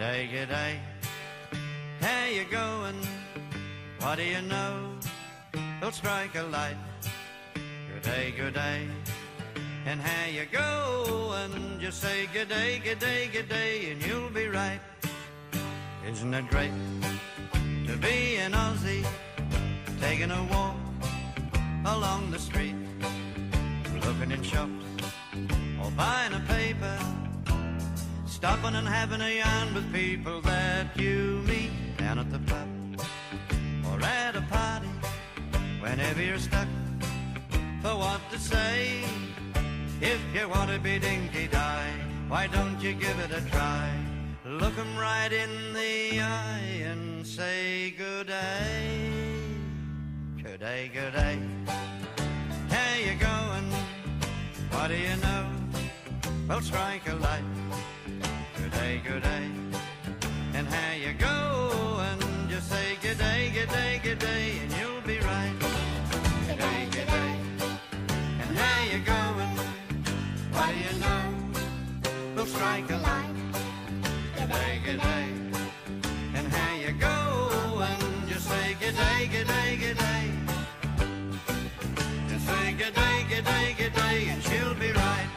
G'day, g'day, how you going? What do you know? They'll strike a light. G'day, g'day, and how you going? Just say g'day, g'day, g'day, and you'll be right. Isn't it great to be an Aussie, taking a walk along the street, looking in shops or buying a paper, stopping and having a yarn with people that you meet down at the pub or at a party. Whenever you're stuck for what to say, if you want to be dinky-die, why don't you give it a try? Look 'em right in the eye and say good day. Good day, good day, how you going? What do you know? Well, strike a light. Good day, good day, and how you going? Just say good day, good day, good day, and you'll be right. Good day, good day, and how you going? What do you know? We'll strike a light. Good day, good day, and how you going? Just say good day, good day, good day. Just say good day, good day, good day, and she'll be right.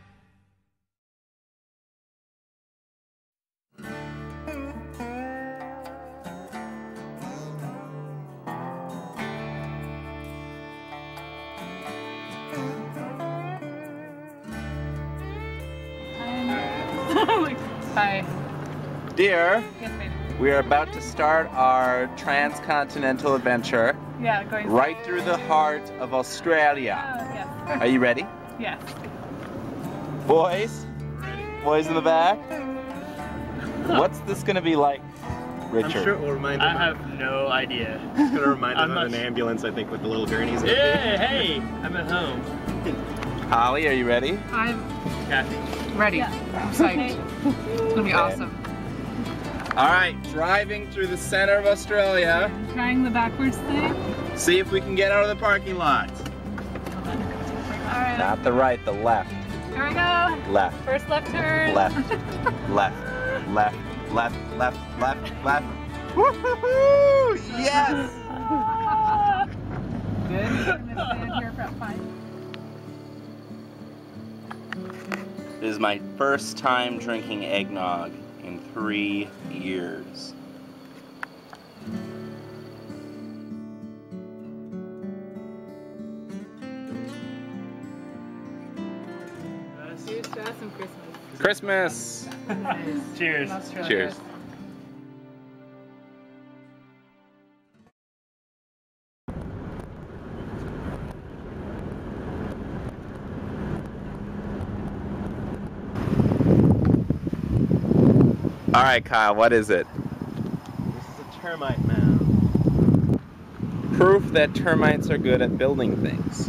Hi. Dear, Yes, baby. we are about to start our transcontinental adventure Yeah, going right through the heart of Australia. yes. Are you ready? Yes. Boys? Boys in the back? What's this going to be like, Richard? I'm sure it will remind them. I have no idea. It's going to remind them I'm of an ambulance, I think, with the little gurneys. Yeah, hey, I'm at home. Holly, are you ready? I'm Kathy. ready. Yeah. I'm psyched. It's gonna be awesome. All right, driving through the center of Australia. Trying the backwards thing. See if we can get out of the parking lot. Alright. Not the right, the left. Here we go. Left. First left turn. Left. Left. Left. Left. Left. Left. Left. Woo-hoo-hoo! Yes! Good. I'm gonna stand here for 5. This is my first time drinking eggnog in 3 years. Here's to us and Christmas! Christmas. Cheers. Australia. Cheers. All right, Kyle, what is it? This is a termite mound. Proof that termites are good at building things.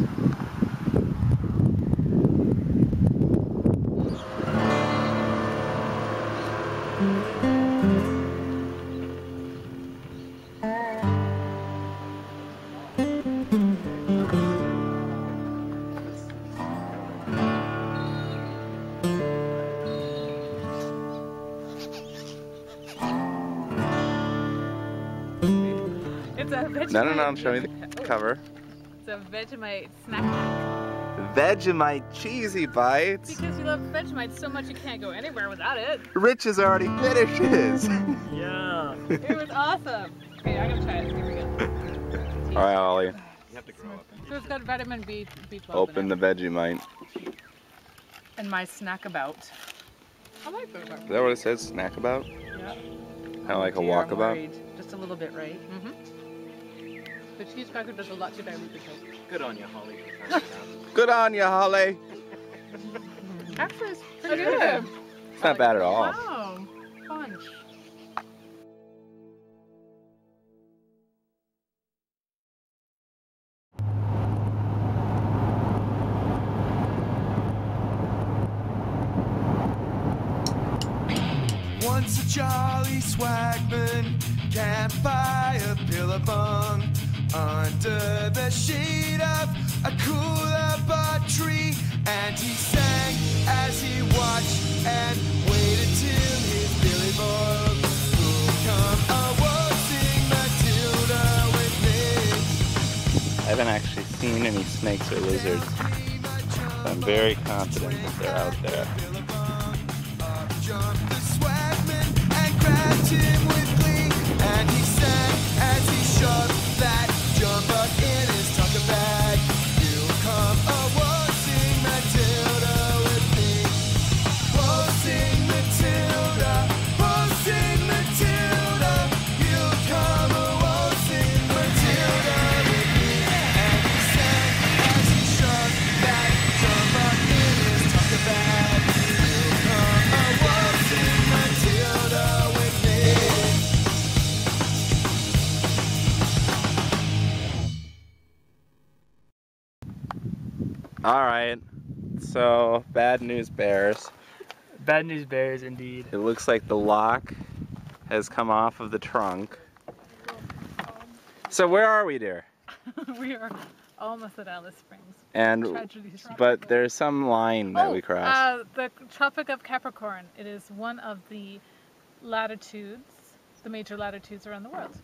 It's a Vegemite. No, show me the cover. It's a Vegemite snack pack. Vegemite cheesy bites. Because you love Vegemite so much you can't go anywhere without it. Rich has already finished his. Yeah. It was awesome. Okay, I'm gonna try it. Here we go. All right, Ollie, You have to grow up. So it's got vitamin B12 open in the it. Vegemite. And my snack about. I like that. Is that what it says? Snack about? Yeah. Kind of like a Gee, I'm walkabout? worried. Just a little bit, right? Mm-hmm. The cheese cracker does a lot to dilute the taste. Good on you, Holly. Good on you, Holly. Actually, it's pretty good. It's not bad at all. Wow. Punch. Once a jolly swagman, campfire, billabong, under the shade of a coolabah tree, and he sang as he watched and waited till his billy boy haven't actually seen any snakes or lizards, so I'm very confident that they're out there. And he sang as he shoved that jumper in his tucker bag. You'll come waltzing Matilda with me. Waltzing Matilda, waltzing Matilda. You'll come waltzing Matilda with me. And he sang as he shoved that jumper in his tucker bag. You'll come waltzing Matilda with me. Alright, so bad news bears. Bad news bears, indeed. It looks like the lock has come off of the trunk. So where are we, dear? We are almost at Alice Springs. And Tragedy struck. but there's some line that we crossed. The Tropic of Capricorn. It is one of the latitudes, the major latitudes around the world.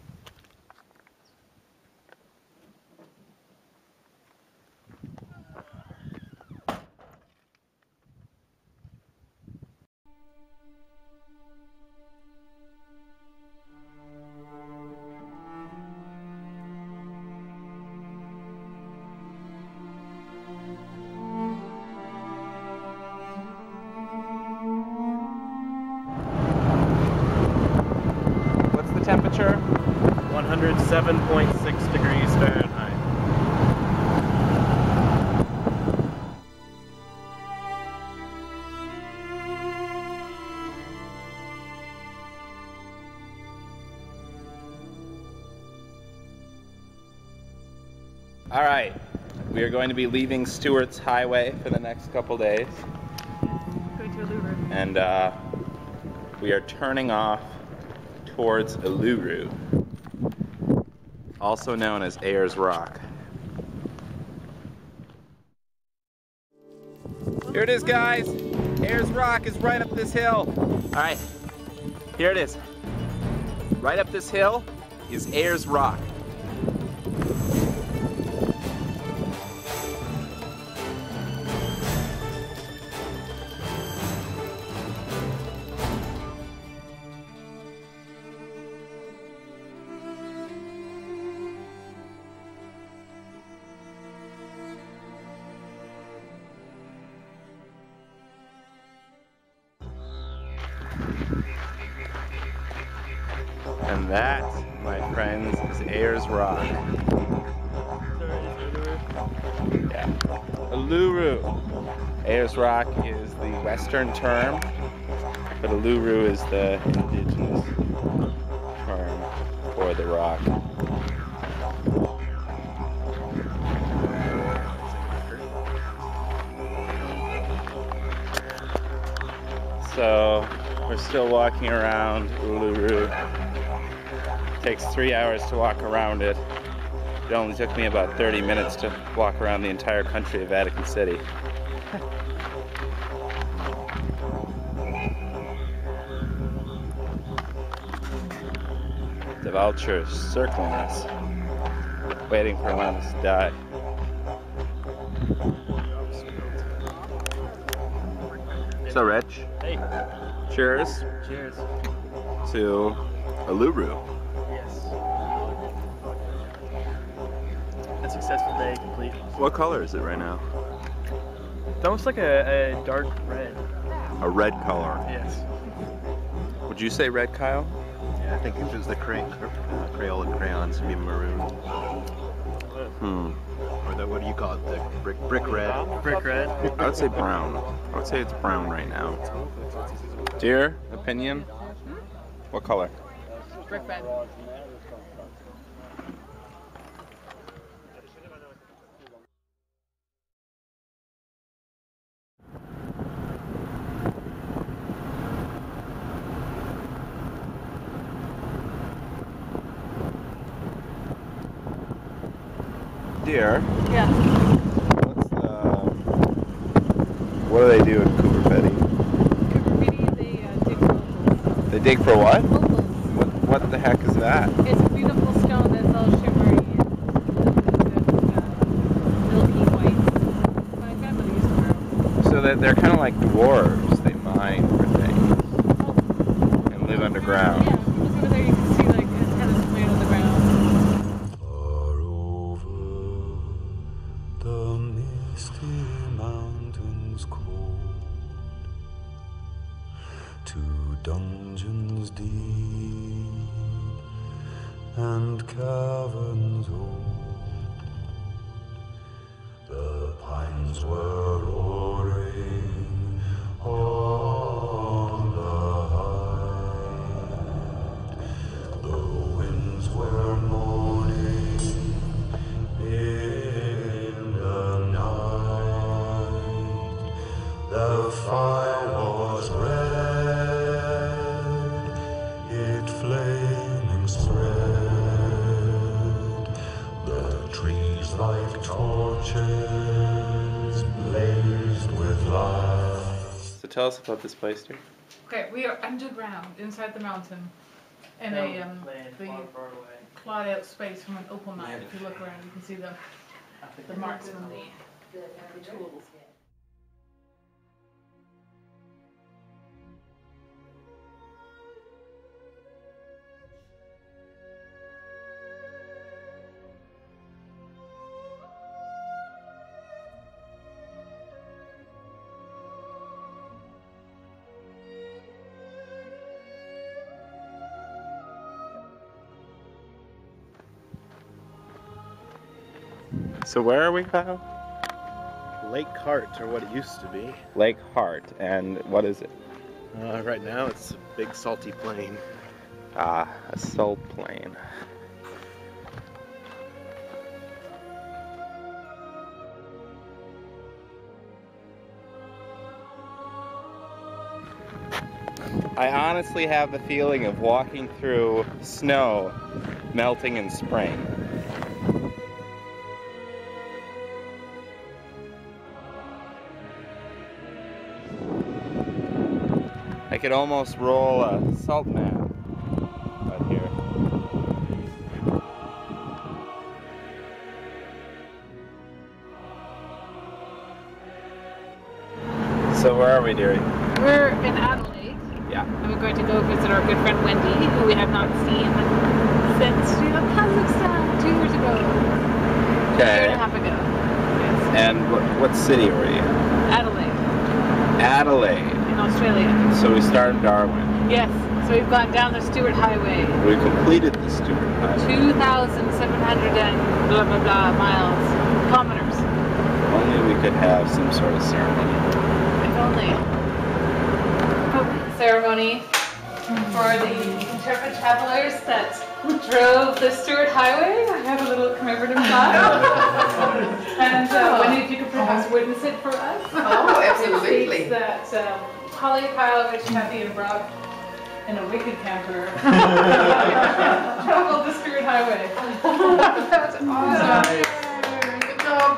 What's the temperature? 107.6 degrees Fahrenheit. All right, we are going to be leaving Stewart's Highway for the next couple days, Going to Uluru. and we are turning off towards Uluru, also known as Ayers Rock. Here it is, guys. Ayers Rock is right up this hill. All right, here it is. Right up this hill is Ayers Rock. And that, my friends, is Ayers Rock. Yeah. Uluru. Ayers Rock is the Western term, but Uluru is the indigenous term for the rock. So we're still walking around Uluru. Takes 3 hours to walk around it. It only took me about 30 minutes to walk around the entire country of Vatican City. The vultures circling us, waiting for one of us to die. So, Rich, Hey, cheers cheers. to Uluru. Yes. A successful day complete. What color is it right now? It's almost like a dark red. A red color. Yes. Would you say red, Kyle? Yeah, I think if it was the Crayola crayons, it'd be maroon. Hmm. Or the, what do you call it? The brick red. Brick red. I would say brown. I would say it's brown right now. Dear opinion? What color? Brick red. Dear, Yeah. what's the, what do they do in Cooper Petty? Cooper Pedy, they dig for opals. They dig for what? Opals. What the heck is that? It's a beautiful stone that's all shimmery. And So they're kind of like dwarves. They mine for things and live underground. Yeah, look over there. You can see like antennas laid on the ground. Far over the misty mountains cold, to dungeons deep and caverns old, the pines were roaring on the height, the winds were moaning in the night, the fire was red, it flaming spread, the trees like torches blazed with light. So tell us about this place, dear. Okay, we are underground inside the mountain in a the clawed out space from an opal mine. If you look around, you can see the marks on the tools. So where are we, Kyle? Lake Hart, or what it used to be. Lake Hart. And what is it? Right now it's a big salty plain. Ah, a salt plain. I honestly have the feeling of walking through snow melting in spring. I could almost roll a salt map out here. So where are we, dearie? We're in Adelaide. Yeah. And we're going to go visit our good friend Wendy, who we have not seen since Kazakhstan 2 years ago. A year and a half ago. Yes. And what city were you? Adelaide, Adelaide. in Australia. So we started Darwin. Yes. So we've gone down the Stewart Highway. We completed the Stewart Highway. 2,700 and blah blah blah miles, kilometers. Only we could have some sort of ceremony. If only. Ceremony for the intrepid travelers that drove the Stewart Highway. I have a little commemorative plaque. And Wendy, if you could perhaps witness it for us. Oh, absolutely. It states that Holly Kylovich, Kathy and Brock, and a wicked camper traveled the Stewart Highway. That's awesome. Good job.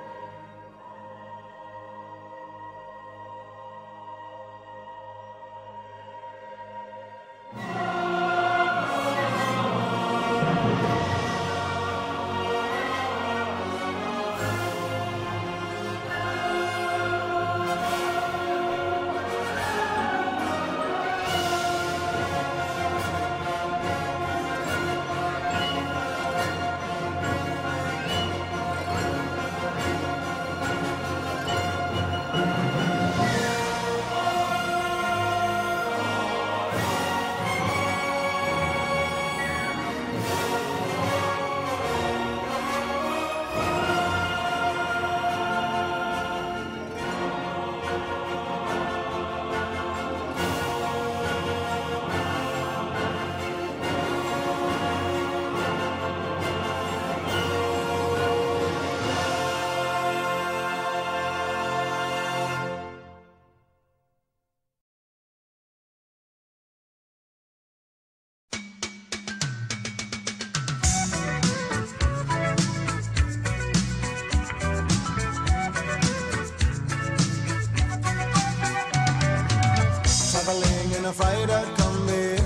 Traveling in a freighter combi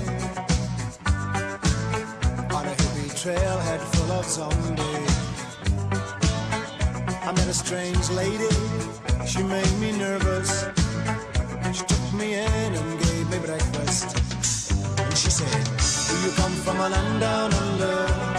on a hippie trailhead full of zombies. I met a strange lady, she made me nervous. She took me in and gave me breakfast. And she said, do you come from a land down under?